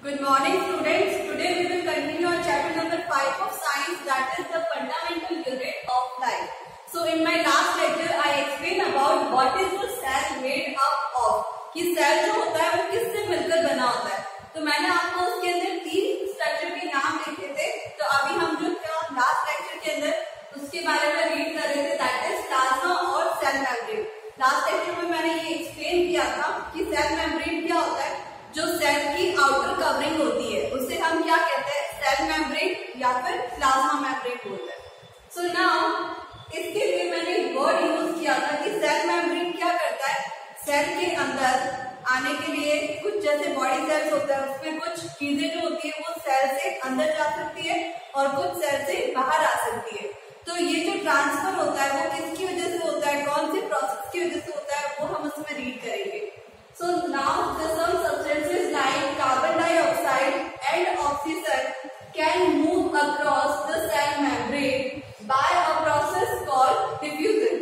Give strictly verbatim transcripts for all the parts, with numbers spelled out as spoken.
Good morning students. Today we will continue our chapter number five of science, that is the fundamental unit of life. So in my last lecture I explained about what is the cell made up of, कि cell जो होता है वो किससे मिलकर बना होता है। तो मैंने आपको उसके अंदर तीन स्ट्रक्चर के नाम लिखे थे। तो अभी हम जो लास्ट लेक्चर के अंदर उसके बारे में रीड कर रहे थे, दैट इज प्लाज्मा और सेल मेम्ब्रेन। लास्ट लेक्चर में मैंने ये एक्सप्लेन किया था कि सेल मेम्ब्रेन क्या होता है। जो सेल की आउटर कवरिंग होती है उसे हम क्या कहते हैं, सेल मेम्ब्रेन या फिर प्लाज्मा मेम्ब्रेन बोलते हैं। सो नाउ इसके लिए मैंने एक वर्ड यूज किया था कि सेल मेम्ब्रेन क्या करता है, सेल के अंदर आने के लिए कुछ जैसे बॉडी सेल्स होता है उसमें कुछ चीजें जो होती है वो सेल से अंदर जा सकती है और कुछ सेल से बाहर आ सकती है। तो ये जो ट्रांसफर होता है वो किसकी वजह से होता है, कौन से प्रोसेस की वजह से होता है, वो हम उसमें रीड करेंगे। So now the some substances like carbon dioxide and oxygen can move across the cell membrane by a process called diffusion।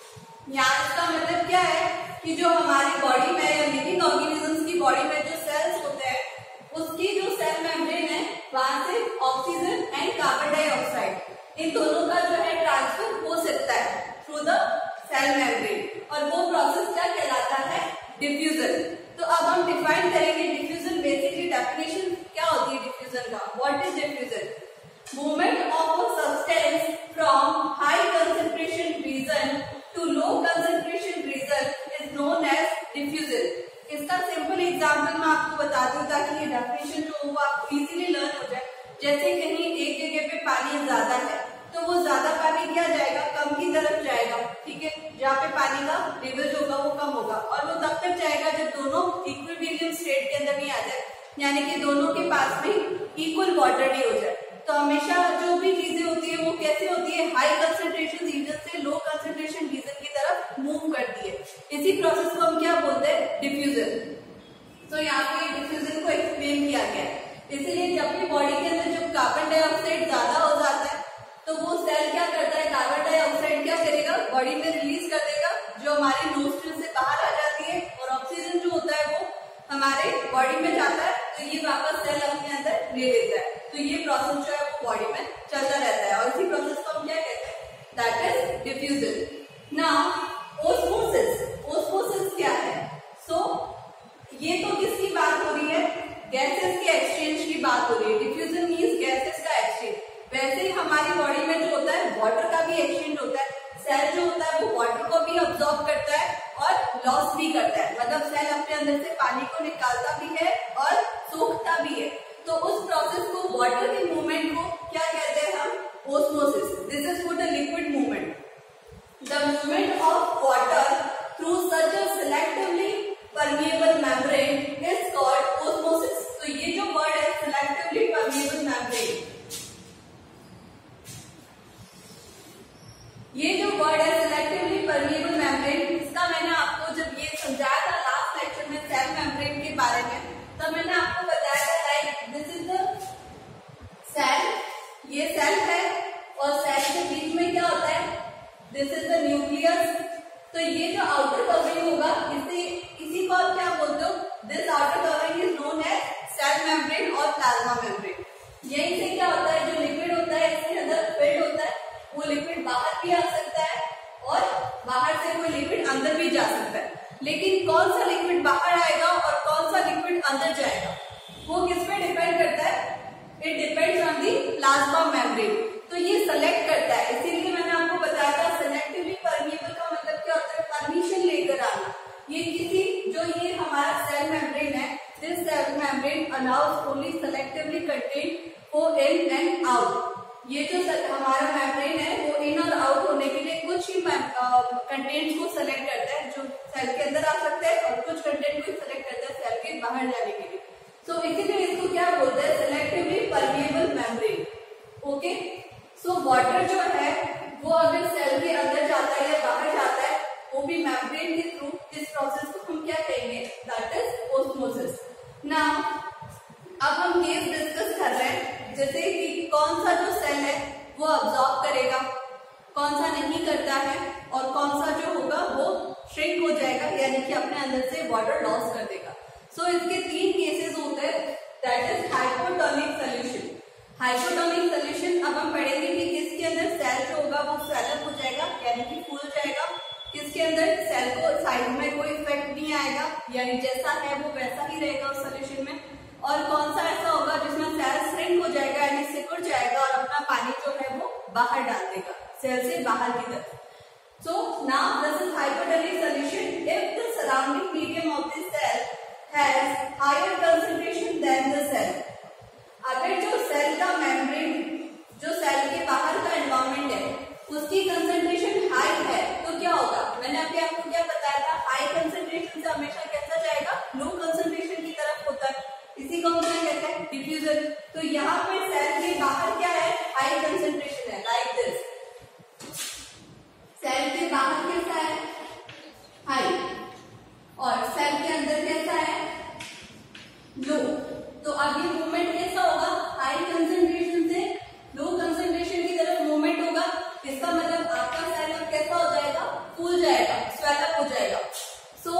यहाँ इसका मतलब क्या है कि जो हमारी बॉडी में या लिविंग ऑर्गेनिजम्स की बॉडी में जो सेल्स होते हैं उसकी जो सेल मेम्ब्रेन है वहां से ऑक्सीजन एंड कार्बन डाइऑक्साइड इन दोनों का जो है ट्रांसफर हो सकता है थ्रू द सेल मेम्ब्रेन, और वो प्रोसेस क्या कहलाता है, डिफ्यूजन। तो अब हम डिफाइन करेंगे डिफ्यूजन। बेसिकली डेफिनेशन क्या होती है डिफ्यूजन का, what is diffusion? Movement of a substance from high concentration region to low concentration region is known as diffusion. इसका सिंपल एग्जांपल मैं आपको बता दूं ताकि ये डेफिनेशन जो वो आपको इजीली लर्न हो जाए। जैसे कहीं एक जगह पे पानी ज्यादा है तो वो ज्यादा पानी क्या जाएगा, कम की तरफ जाएगा, ठीक है। जहाँ पे पानी का लेवल होगा वो कम होगा और वो तब तक जाएगा जब दोनों इक्विलिब्रियम स्टेट के अंदर नहीं आ जाए, यानी कि दोनों के पास में इक्वल वाटर नहीं हो जाए। तो हमेशा जो भी चीजें होती है वो कैसे होती है, हाई कंसंट्रेशन रीजन से लो कंसंट्रेशन रीजन की तरफ मूव करती है। इसी प्रोसेस को हम क्या बोलते हैं, डिफ्यूजन। तो यहाँ पे डिफ्यूजन को एक्सप्लेन किया गया है। इसलिए जब भी बॉडी के अंदर जब कार्बन डाइऑक्साइड ज्यादा हो जाता है तो वो सेल क्या करता है, कार्बन डाइऑक्साइड क्या करेगा, बॉडी में रिलीज कर देगा, जो हमारे नोस्ट्रिल से बाहर आ जाती है, और ऑक्सीजन जो होता है वो हमारे बॉडी में जाता है, तो ये वापस सेल अपने अंदर ले लेता है। तो ये प्रोसेस जो है वो बॉडी में चलता रहता है और इसी प्रोसेस को हम क्या कहते हैं, that is diffusion. Now osmosis, osmosis क्या है? सो so, ये तो किसकी बात हो रही है, गैसेस के एक्सचेंज की बात हो रही है। डिफ्यूजन मीन्स गैसेस का एक्सचेंज। वैसे ही हमारी बॉडी में जो होता है वाटर का भी एक्सचेंज होता है। सेल जो होता है वो वाटर को भी अब्सॉर्ब करता है और लॉस भी करता है, मतलब सेल अपने अंदर से पानी को निकालता भी है और सोखता भी है। तो उस प्रोसेस को, वाटर के मूवमेंट को क्या कहते हैं हम, osmosis. This is for the liquid movement. The movement of water through such a selectively permeable membrane is called osmosis. तो ये जो वर्ड है सिलेक्टिवली परमिएबल मेम्ब्रेन, ये जो वर्ड है सिलेक्टिवली परमिएबल मेम्ब्रेन, इसका मैंने आपको जब ये समझाया था लास्ट लेक्चर में सेल मेम्ब्रेन के बारे में, तब मैंने आपको बताया था like this is the cell, ये सेल है और सेल के बीच में क्या होता है, दिस इज द न्यूक्लियस। तो ये जो आउटर कवरिंग होगा इसे इसी को आप क्या बोलते हो, this outer covering is known as cell membrane और प्लाज्मा मेम्ब्रेन। यही से क्या होता है, जो लिक्विड होता है इसके अंदर फिल्ड होता है, वो लिक्विड बाहर भी आ सकता है और बाहर से कोई लिक्विड अंदर भी जा सकता है। लेकिन कौन सा लिक्विड बाहर आएगा और कौन सा लिक्विड अंदर जाएगा वो किस पे डिपेंड करता है, it depends on the plasma membrane. तो ये सेलेक्ट करता है, इसीलिए मैंने आपको बताया था सिलेक्टिवली परमिएबल का मतलब क्या होता है, परमिशन लेकर आना। ये किसी जो ये हमारा सेल मेम्ब्रेन है, this cell membrane allows only selectively content for in and out. ये जो हमारा मेम्ब्रेन है वो इन और आउट होने के लिए कुछ ही कंटेंट्स को सेलेक्ट करता है जो सेल के अंदर आ सकते हैं और कुछ कंटेंट को सेलेक्ट करता है सेल के बाहर जाने के लिए। सो so, इसीलिए इसको क्या बोलते हैं, selectively permeable membrane. Okay, so water जो है वो अगर सेल के अंदर जाता है या बाहर जाता है वो भी मेम्ब्रेन के थ्रू, इस प्रोसेस को हम क्या कहेंगे, दैट इज ऑस्मोसिस। नाउ अब हम केस डिस्कस कर रहे हैं, जैसे कि कौन सा जो सेल है वो अब्सॉर्ब करेगा, कौन सा नहीं करता है, और कौन सा जो होगा वो श्रिंक हो जाएगा, यानी कि अपने अंदर से वाटर लॉस कर देगा। सो so, इसके तीन केसेस होते हैं, that is hypotonic solution. Hypotonic solution अब हम पढ़ेंगे कि किसके अंदर सेल जो होगा वो स्वेलअप हो जाएगा यानी कि फूल जाएगा, किसके अंदर सेल को साइड में कोई इफेक्ट नहीं आएगा यानी जैसा है वो वैसा ही रहेगा उस सोल्यूशन में, और कौन सा ऐसा होगा जिसमें सेल श्रिंक हो जाएगा यानी सिकुड़ जाएगा और अपना पानी जो है वो बाहर डाल देगा सेल से बाहर की तरफ। So now this is hypotonic solution if the surrounding medium of the cell has higher concentration than the cell। अगर जो सेल का मेम्ब्रेन जो सेल के बाहर का एनवायरमेंट है उसकी कंसंट्रेशन हाई है तो क्या होगा, मैंने अभी आपको क्या बताया था, हाई कंसंट्रेशन से हमेशा कैसा जाएगा, लो कंसंट्रेशन की तरफ होता है, इसी को हम क्या कहते हैं, डिफ्यूजन। तो यहाँ पे सेल के बाहर क्या है, हाई कंसंट्रेशन है, लाइक दिस। सेल के बाहर कैसा है, हाई, और सेल के अंदर कैसा है, लो। तो अब ये मूवमेंट कैसा होगा, हाई कंसंट्रेशन से लो कंसंट्रेशन की तरफ मूवमेंट होगा, इसका मतलब आपका सेल अब कैसा हो जाएगा, फूल जाएगा, स्वेलअप हो जाएगा। So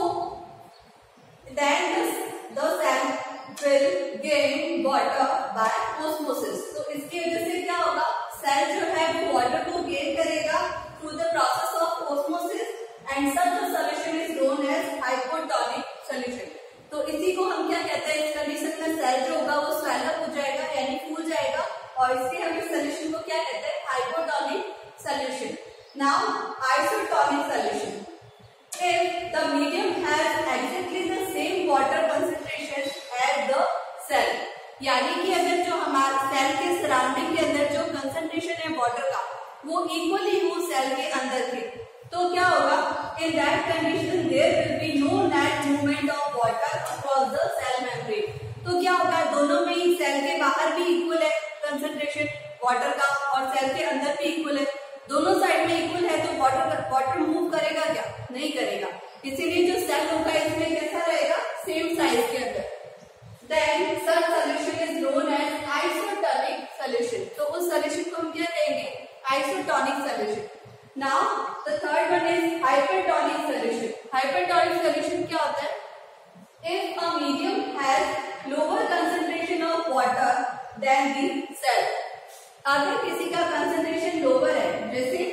then the cell will gain water by osmosis. तो इसकी वजह से क्या होगा, सेल जो है वो वाटर को गेन करेगा through the process of osmosis and such a solution is known as hypotonic solution. तो इसी को हम क्या कहते हैं, इस कंडीशन में सेल जो होगा वो स्वेलअप हो जाएगा यानी फूल जाएगा, और इसके हम इस सॉल्यूशन को क्या कहते हैं, hypotonic solution. Now isotonic solution, if the medium has exactly the same water concentration as the cell, यानी कि अगर जो हमारे सेल के सराउंडिंग के अंदर जो कंसंट्रेशन है वाटर का वो इक्वली हो सेल के अंदर के, तो क्या होगा, in that condition there will be no net movement of water across the cell membrane. तो क्या होगा, दोनों में ही सेल के बाहर भी इक्वल है कंसंट्रेशन वाटर का और सेल के अंदर भी इक्वल है, दोनों साइड में इक्वल है, तो वाटर वाटर मूव करेगा क्या, नहीं करेगा, इसीलिए जो सेल होगा इसमें कैसा रहेगा, सेम साइज के अंदर। Then such solution is known as isotonic solution. तो उस सॉल्यूशन को हम क्या कहेंगे, isotonic solution. Now the third one is hypertonic solution. Hypertonic solution क्या होता है, if a medium has lower concentration of water than the cell. अगर किसी का कंसंट्रेशन लोअर है, जैसे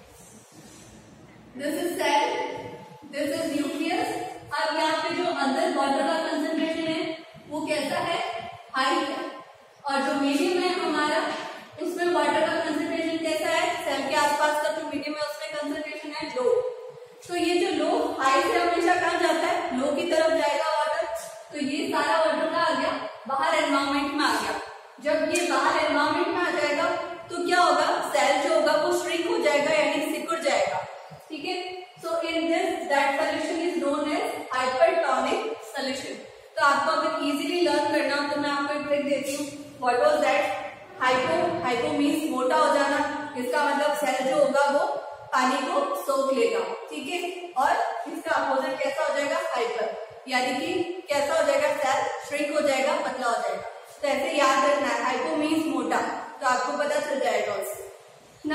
this is cell, this is nucleus, अब यहाँ पे जो अंदर वाटर का कंसंट्रेशन है वो कैसा है, हाई है, और जो मीडियम है हमारा उसमें वाटर का कंसंट्रेशन कैसा है, सेल के आसपास का जो मीडियम है उसमें कंसंट्रेशन है लो। तो ये जो लो हाई से हमेशा कहाँ जाता है, लो की तरफ जाएगा वाटर, तो ये सारा वाटर का आ गया बाहर एनवायरमेंट में आ गया। जब ये बाहर एनवायरमेंट में आ जाएगा तो क्या होगा, सेल जो होगा वो श्रिंक हो जाएगा यानी सिकुड़ जाएगा, ठीक है। So in this that solution is known as hypertonic solution. तो आपको अगर इजीली लर्न करना हो तो मैं आपको एक ट्रिक देती हूँ, what was that, hypo, hypo means मोटा हो जाना, इसका मतलब सेल जो होगा वो पानी को सोख लेगा, ठीक है, और इसका अपोजिट कैसा हो जाएगा, हाइपर, यानी कि कैसा हो जाएगा, सेल श्रिंक हो जाएगा, पतला हो जाएगा। तो ऐसे याद रखना है, हाइपो मीन्स मोटा, तो आपको पता चल जाएगा उससे।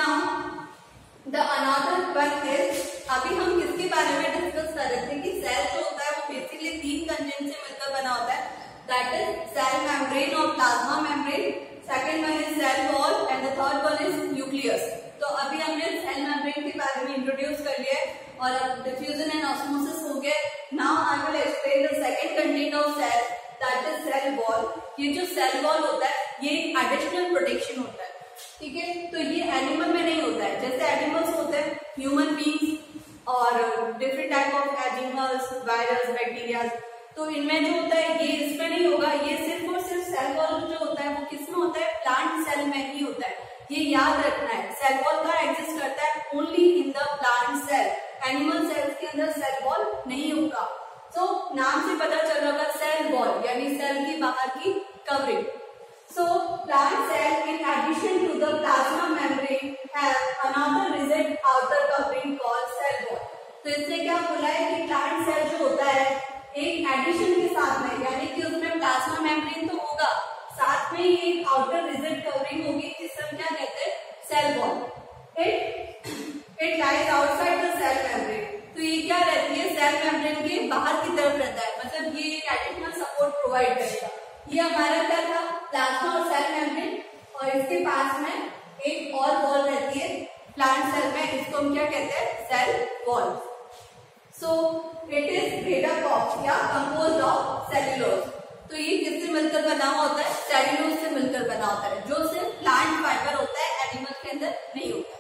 Now the another one is, अभी हम किसके बारे में डिस्कस कर रहे थे कि सेल जो होता है वो बेसिकली तीन कंटेंट से मिलकर बना होता है, दैट इज सेल मेम्ब्रेन और plasma membrane, second one is cell wall and the third one is nucleus. तो अभी हमने सेल मेम्ब्रेन के बारे में इंट्रोड्यूस कर लिया है और अब डिफ्यूजन एंड ऑस्मोसिस हो गया। Now I will explain the second content of cell, that is cell wall. ये जो सेल वॉल होता है ये एडिशनल प्रोटेक्शन होता है, ठीक है। तो ये एनिमल में नहीं होता है, जैसे एनिमल्स होते हैं ह्यूमन बींग्स और different type of animals, virus, bacteria, तो इनमें जो होता है ये इसमें नहीं होगा, ये सिर्फ और सिर्फ सेल वॉल जो होता है वो किसमें होता है, प्लांट सेल में ही होता है। ये याद रखना है, सेल वॉल का एग्जिस्ट करता है only in the plant cell, animal cells के अंदर सेल वॉल नहीं होगा। तो so, नाम से पता चल रहा होगा सेल वॉल यानी सेल की बाहर की covering. So plant cell in addition to the plasma membrane have another rigid outer covering called cell wall। तो इससे क्या बोला है कि प्लांट सेल जो होता है एक एडिशन के साथ में, यानी कि उसमें प्लाज्मा मेम्ब्रेन तो होगा, साथ में ही एक आउटर रिजिड कवरिंग होगी जिसे हम क्या कहते हैं, cell wall. It it lies outside the cell membrane. तो ये क्या रहती है, सेल मेम्ब्रेन के बाहर की तरफ रहता है, मतलब ये एक एडिशनल सपोर्ट प्रोवाइड करेगा। ये हमारा क्या था, प्लाज्मा और सेल मेम्ब्रेन, और इसके पास में एक और वॉल रहती है प्लांट सेल में, इसको हम क्या कहते हैं, cell wall. So it is made up of या कंपोज्ड ऑफ सेल्यूलोज। तो ये किससे मिलकर बना हुआ होता है, सेल्यूलोज से मिलकर बना होता है, जो सिर्फ प्लांट फाइबर होता है, एनिमल के अंदर नहीं होता।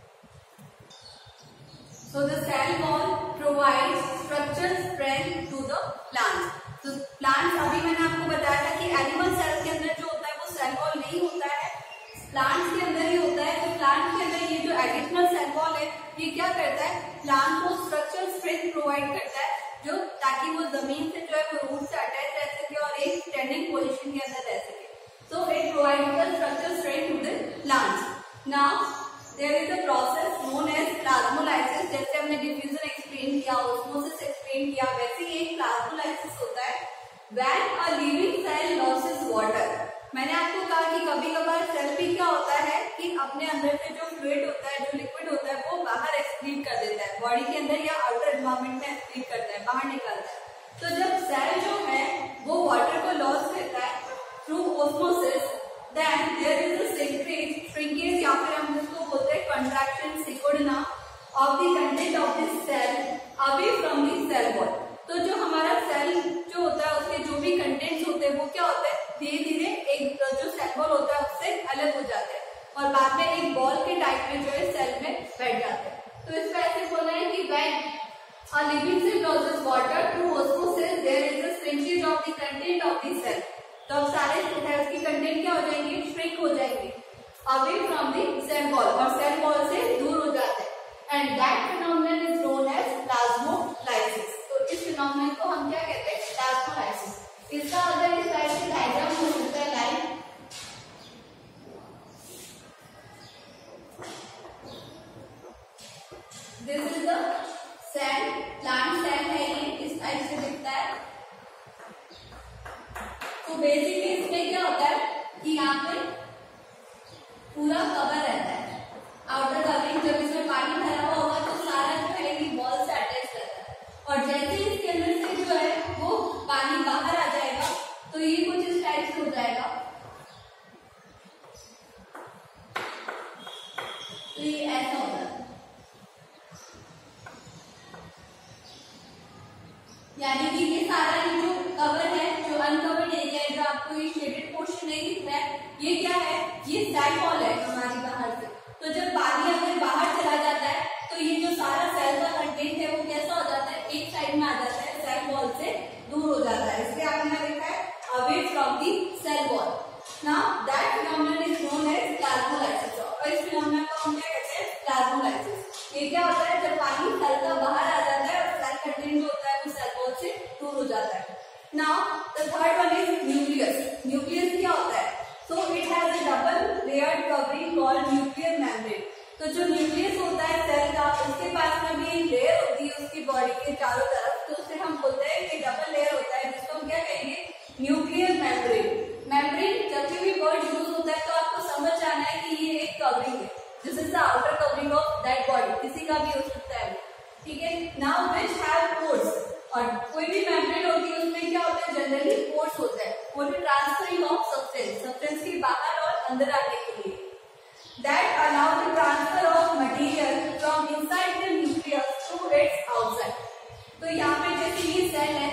So the cell wall provides structural strength to the plants. तो प्लांट्स, अभी मैंने आपको बताया था कि एनिमल सेल के अंदर जो होता है वो सेल वॉल नहीं होता है, प्लांट्स के अंदर ही होता है। तो प्लांट के अंदर ये जो एडिशनल सेल वॉल है ये क्या करता है, प्लांट को स्ट्रक्चरल स्ट्रेंथ प्रोवाइड करता है, जो ताकि वो जमीन से जो है वो रूट से अटैच रह सके और एक स्टैंडिंग पोजीशन के अंदर रह सके। So it provides the structural strength to the plants. Now there is a process known as plasmolysis. जैसे हमने डिफ्यूजन एक्सप्लेन किया, ऑस्मोसिस एक्सप्लेन किया, वैसे ही एक प्लाज्मोलाइसिस होता है। When a living cell loses water, मैंने आपको कहा कि कभी कभार सेल भी क्या होता है कि अपने अंदर से जो फ्लूइड होता है, जो लिक्विड होता है, वो बाहर एक्सक्रीट कर देता है, बॉडी के अंदर या आउटर एनवायरमेंट में एक्सक्रीट करता है, बाहर निकालता है। तो जब सेल जो है वो वाटर को लॉस करता है through osmosis, then there is a shrinkage, shrinkage या फिर हम जिसको बोलते हैं contraction, सिकुड़ना of the content of this cell away from the cell wall। तो जो हमारा सेल जो होता है उसके जो भी कंटेंट्स होते हैं वो क्या होते हैं, धीरे धीरे एक जो सेल वॉल होता है उससे अलग हो जाते हैं और बाद में एक बॉल के टाइप में जो है सेल में बैठ जाते हैं। तो इसको ऐसे बोलना है कि when a living cell loses water through osmosis, there is a shrinkage of the content of the cell। तो अब सारे सेल्स की कंटेंट क्या हो जाएंगे, श्रिंक हो जाएंगे away from the cell wall, और सेल वॉल से दूर हो जाते हैं। And that phenomenon is known as plasmolysis. तो इस फिनोमेनन को हम क्या कहते हैं, प्लाज्मोलाइसिस। इसका अगर इस टाइप से डायग्राम हो सकता है line, this is the cell, plant cell है ये, इस टाइप से दिखता है। तो बेसिकली इसमें क्या होता है कि यहाँ पे पूरा कवर रहता है, आउटर कवरिंग। जब इसमें पानी भरा हुआ होगा तो सारा जो है ये बॉल से अटैच रहता है, और जैसे ही इसके अंदर से जो है वो पानी बाहर आ जाएगा तो ये कुछ इस टाइप से हो जाएगा। तो ये ऐसा होता है, यानी कि ये सारा ये जो कवर है, जो अनकवर्ड एरिया है, जो आपको ये शेडेड पोर्शन नहीं दिख रहा है, ये क्या है, ये सेल वॉल है हमारी बाहर से। तो जब पानी अगर बाहर चला जाता है तो ये जो सारा सेल का कंटेंट है वो कैसा हो जाता है, एक साइड में आ जाता है, सेल वॉल से दूर हो जाता है। इसलिए आपने क्या लिखा है, away from the cell wall. Now that phenomenon is known as plasmolysis, और इस फिनोमेनन को हम क्या कहते हैं, प्लाज्मोलाइसिस। ये क्या होता है, जब पानी सेल का बाहर आ जाता है और सेल कंटेंट जो होता है वो सेल वॉल से दूर हो जाता है। Now the third one is nucleus. Nucleus क्या होता है? So it has a double layered covering called nuclear membrane. तो जो न्यूक्लियस होता है सेल का, उसके पास में भी एक लेयर होती है उसकी बॉडी के चारों तरफ, तो उसे हम बोलते हैं कि डबल लेयर होता है, जिसको हम क्या कहेंगे, न्यूक्लियर मेम्ब्रेन। मेम्ब्रेन जब भी वर्ड यूज होता है तो आपको समझ आना है कि ये एक कवरिंग है, this is the outer covering of that body, किसी का भी हो सकता है, ठीक है। नाउ विच हैव पोर्स, और कोई भी मेम्ब्रेन होती है उसमें क्या होता है, जनरली पोर्स होता है, वो ट्रांसफरिंग ऑफ सब्सटेंस, सब्सटेंस के बाहर और अंदर आने के लिए, that allow the transfer of material from inside the nucleus to its outside। तो यहाँ पे जैसे ये सेल है,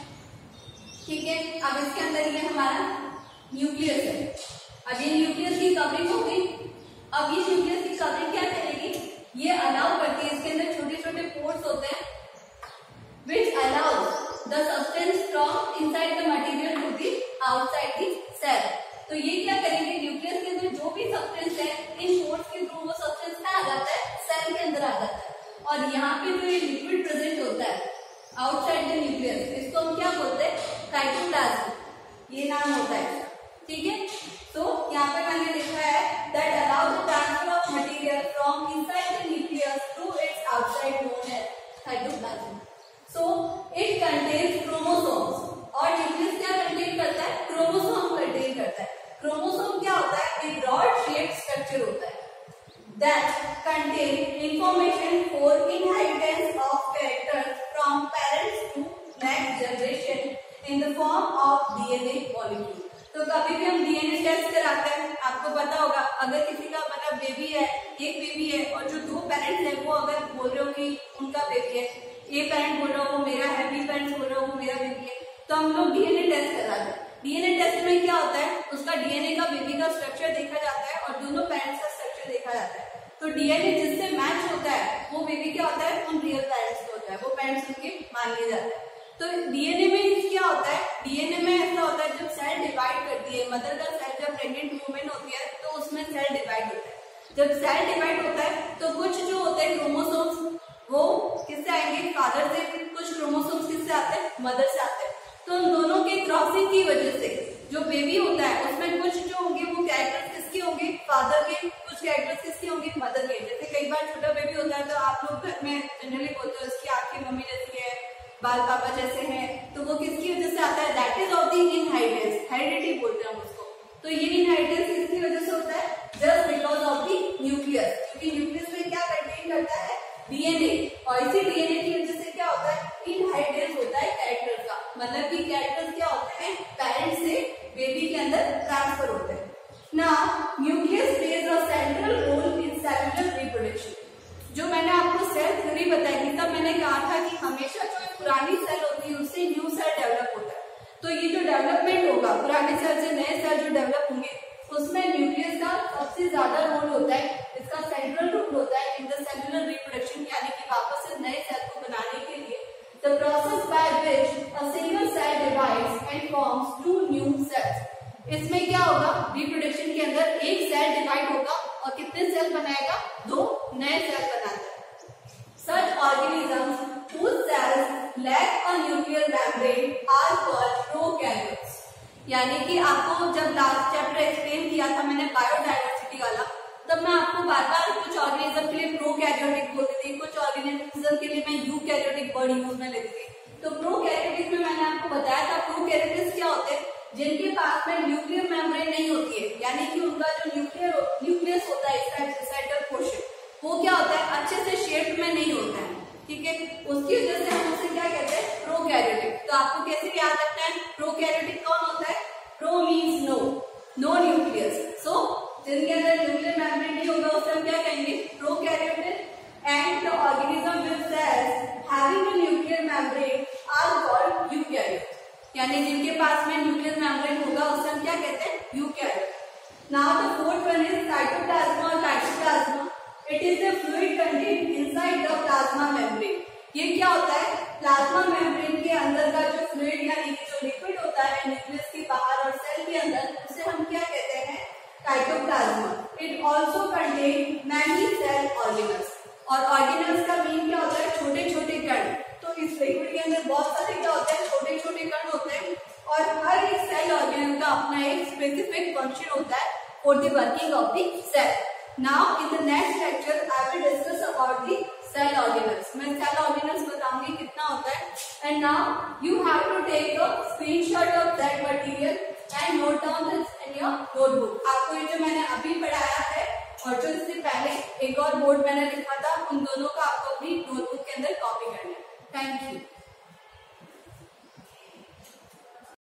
ठीक है, अब इसके अंदर ये हमारा न्यूक्लियस है, अब ये न्यूक्लियस की कवरिंग होगी। अब ये न्यूक्लियस की कवरिंग क्या करेगी, ये अलाउ करती है, इसके अंदर छोटे छोटे पोर्स होते हैं which allows the substance from inside the material to be outside the cell। तो ये क्या करेंगे, न्यूक्लियस के अंदर जो भी सब्सटेंस है, इन पोर्स के थ्रू वो सब्सटेंस क्या आ जाता है, सेल के अंदर आ जाता है, और यहाँ पे जो ये लिक्विड प्रेजेंट होता है आउटसाइड द न्यूक्लियस, इसको हम क्या बोलते हैं, साइटोप्लाज्म, ये नाम होता है, ठीक है। तो यहाँ पे मैंने लिखा है that allow the transfer of material from inside the nucleus to its outside known as cytoplasm। So it contains chromosomes, और न्यूक्लियस क्या कंटेन करता है, क्रोमोसोम कंटेन करता है। क्रोमोसोम क्या होता है, एक रॉड शेप स्ट्रक्चर होता है that contain information for inheritance of characters from parents to next generation in the form of D N A molecule। कभी भी हम डीएनए टेस्ट कराते हैं, आपको पता होगा, अगर किसी का मतलब बेबी है, एक बेबी है और जो दो पेरेंट्स है वो अगर बोल रहे हो कि उनका बेबी है, ए पेरेंट बोल रहा हो वो मेरा है, बी पेरेंट्स बोल रहा हो वो मेरा बेबी है, तो हम लोग डीएनए टेस्ट कराते हैं। डीएनए टेस्ट में क्या होता है, उसका डीएनए का बेबी का स्ट्रक्चर देखा जाता है और दोनों पेरेंट्स का स्ट्रक्चर देखा जाता है। तो डीएनए जिससे मैच होता है वो बेबी क्या होता है, उन रियल पेरेंट्स का होता है, वो पेरेंट्स उनके मान लिए जाते हैं। तो डीएनए में क्या होता है, डीएनए में ऐसा होता है जब सेल डिवाइड करती है, मदर का सेल जब प्रेग्नेंट वुमेन होती है तो उसमें सेल डिवाइड होता है। जब सेल डिवाइड होता है तो कुछ जो होते हैं क्रोमोसोम्स वो किससे आएंगे, फादर से, कुछ क्रोमोसोम्स किससे आते हैं, मदर से आते हैं। तो उन दोनों के क्रॉसिंग की वजह से जो बेबी होता है उसमें कुछ जो होंगे वो कैरेक्टर्स किसके होंगे, फादर के, कुछ कैरेक्टर्स किसके होंगे, मदर के। जैसे कई बार छोटा बेबी होता है तो आप लोग घर में जनरली बोलते हो उसकी आंखें मम्मी जैसी है, बाल पापा जैसे हैं, तो वो किसकी वजह से आता है, that is of the inheritance, heredity बोलते हैं उसको। तो ये इनहेरिटेंस किसकी वजह से होता है, just because of the nucleus, क्योंकि न्यूक्लियस में क्या कंटेन करता है, डीएनए, और इसी डीएनए की वजह से क्या होता है, इनहेरिटेंस होता है कैरेक्टर का, मतलब कि कैरेक्टर्स क्या होते हैं, पेरेंट्स से बेबी के अंदर ट्रांसफर होते हैं। Now nucleus plays a central role in cellular reproduction. जो मैंने आपको सेल थ्योरी बताई थी तब मैंने कहा था कि हमेशा जो पुरानी सेल होती है उससे न्यू सेल डेवलप होता है। तो ये जो डेवलपमेंट होगा पुराने सेल से नए सेल जो डेवलप होंगे उसमें न्यूक्लियस का सबसे ज्यादा रोल होता है, इसका सेंट्रल रोल होता है इन द सेलुलर रिप्रोडक्शन, यानी कि वापस से नए सेल को बनाने के लिए। The process by which a single cell divides and forms two new cells. इसमें क्या होगा, रिप्रोडक्शन के अंदर एक सेल डिवाइड होगा और कितने सेल बनाएगा, दो नए सेल बनाता है। Such organisms whose cells lack a nuclear membrane are called prokaryotes। यानी कि आपको जब लास्ट चैप्टर एक्सप्लेन किया था मैंने बायोडायवर्सिटी वाला, तब मैं आपको बार बार कुछ ऑर्गेनिज्म के लिए प्रोकैरियोटिक बोलती थी, कुछ ऑर्गेनिज्म के लिए मैं यूकैरियोटिक वर्ड यूज में लेती थी। तो प्रोकैरियोटिक में मैंने आपको बताया था प्रोकैरियोटिक्स क्या होते हैं, जिनके पास में न्यूक्लियर मेम्ब्रेन नहीं होती है, यानी कि उनका जो न्यूक्लियर न्यूक्लियस होता है इसका सेंटर पोर्शन वो क्या होता है, अच्छे से शेप में नहीं होता है, ठीक है, उसकी वजह से हम उसे क्या कहते हैं, प्रोकैरियोटिक। तो आपको कैसे याद रखना है, प्रोकैरियोटिक कौन होता है, pro means no, no nucleus, so जिनके अंदर न्यूक्लियर मेम्ब्रेन नहीं होगा उसे हम क्या कहेंगे, prokaryotic. And the organism with cells having a nuclear membrane are called eukaryote, यानी जिनके पास में न्यूक्लियर मेम्ब्रेन होगा उसे हम क्या कहते हैं, eukaryote. Now the fourth one is cytoplasm और cytoplasm. It is a fluid contained inside the plasma membrane। ये क्या होता है, प्लाज्मा मेम्ब्रेन के अंदर का जो फ्लूइड यानी कि जो लिक्विड होता है न्यूक्लियस के बाहर और सेल के अंदर, उसे हम क्या कहते हैं, cytoplasm. It also contains many cell organelles। और ऑर्गेनल्स का मीन क्या होता है, छोटे छोटे कण। तो इस लिक्विड के अंदर बहुत सारे क्या होते हैं, छोटे छोटे कण होते हैं और हर एक सेल ऑर्गेनल का अपना एक स्पेसिफिक फंक्शन होता है for the working of the cell. Now in the next lecture I will discuss about the cell organelles। मैं cell organelles बताऊंगी कितना होता है। And now you have to take a screenshot of that material and note down this in your notebook। आपको ये जो मैंने अभी पढ़ाया है और जो इससे पहले एक और बोर्ड मैंने लिखा था, उन दोनों का आपको अपनी नोटबुक के अंदर कॉपी करना है। Thank you.